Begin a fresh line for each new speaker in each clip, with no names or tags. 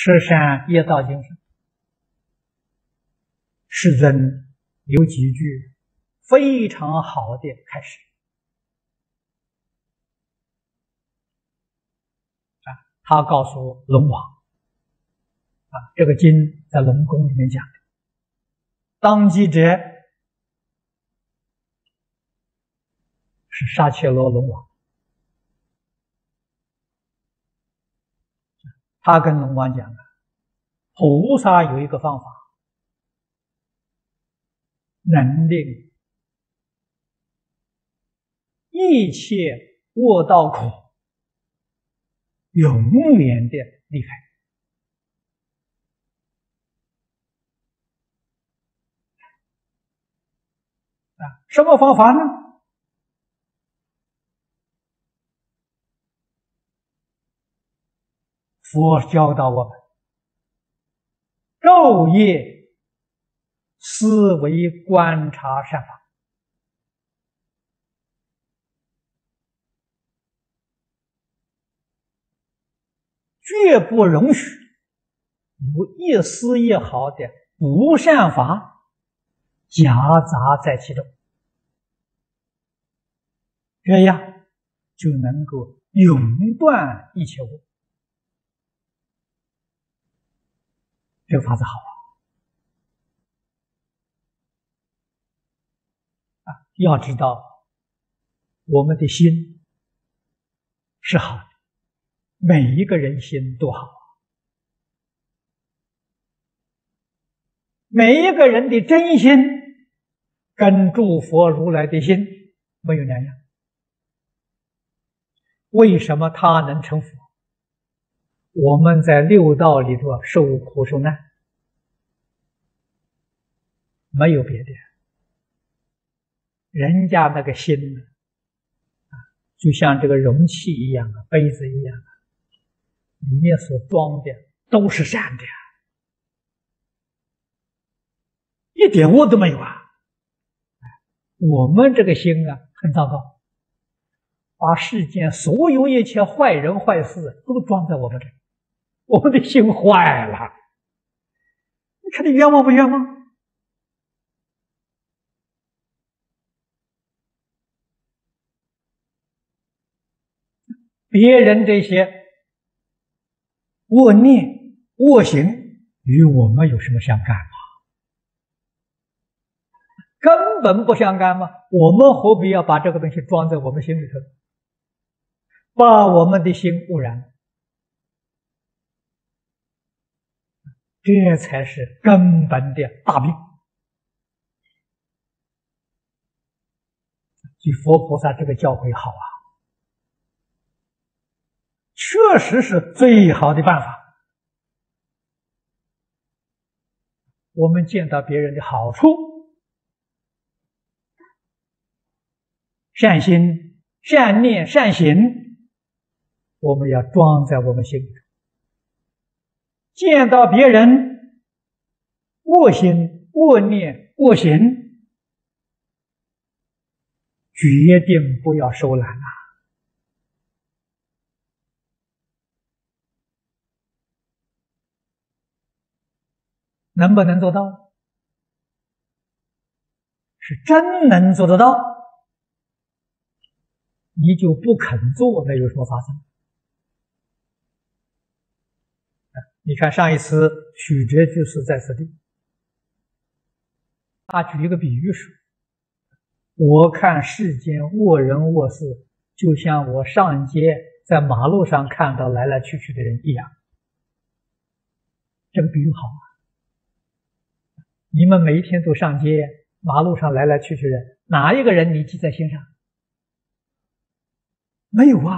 十善业道经上，世尊有几句非常好的开始他告诉龙王这个经在龙宫里面讲的，当机者是沙切罗龙王，他跟龙王讲菩萨有一个方法，能令一切恶道苦永远的离开。什么方法呢？佛教导我们昼夜思维观察善法，绝不容许有一丝一毫的不善法夹杂在其中，这样就能够永断一切恶。这个法子好要知道我们的心是好的，每一个人心都好，每一个人的真心跟诸佛如来的心没有两样。为什么他能成佛？我们在六道里头受苦受难，没有别的。人家那个心呢，就像这个容器一样杯子一样里面所装的都是善的一点恶都没有我们这个心很糟糕，把世间所有一切坏人坏事都装在我们这里，我们的心坏了。你看你冤枉不冤枉？别人这些恶念恶行与我们有什么相干吗？根本不相干吗？我们何必要把这个东西装在我们心里头，把我们的心污染？这才是根本的大病。所以佛菩萨这个教诲好确实是最好的办法。我们见到别人的好处，善心、善念、善行，我们要装在我们心里头。见到别人恶心、恶念、恶行，决定不要收揽能不能做到？是真能做得到，你就不肯做，那有什么发生？你看上一次许哲居士在此地，他举一个比喻说，我看世间恶人恶事，就像我上街在马路上看到来来去去的人一样。这个比喻好你们每一天都上街，马路上来来去去的人，哪一个人你记在心上？没有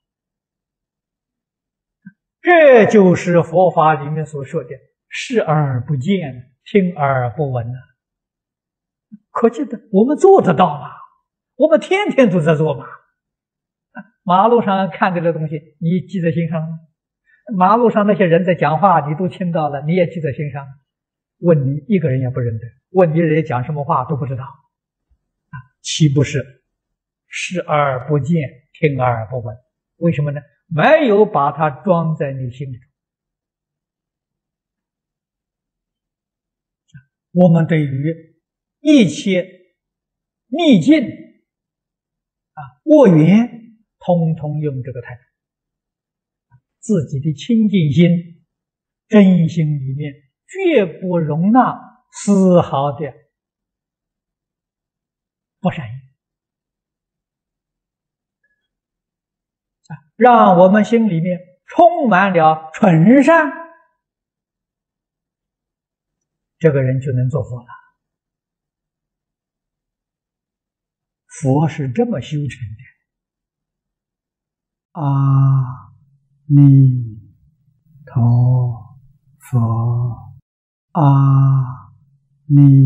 这就是佛法里面所说的视而不见，听而不闻可见的我们做得到吗？我们天天都在做嘛。马路上看到的东西你记在心上吗？马路上那些人在讲话你都听到了，你也记在心上？问你一个人也不认得，问你人家讲什么话都不知道岂不是视而不见，听而不闻？为什么呢？没有把它装在你心里头。 我们对于一切逆境恶缘，通通用这个态度，自己的清净心、真心里面绝不容纳丝毫的不善意让我们心里面充满了纯善，这个人就能做佛了。佛是这么修成的。阿弥陀佛，阿弥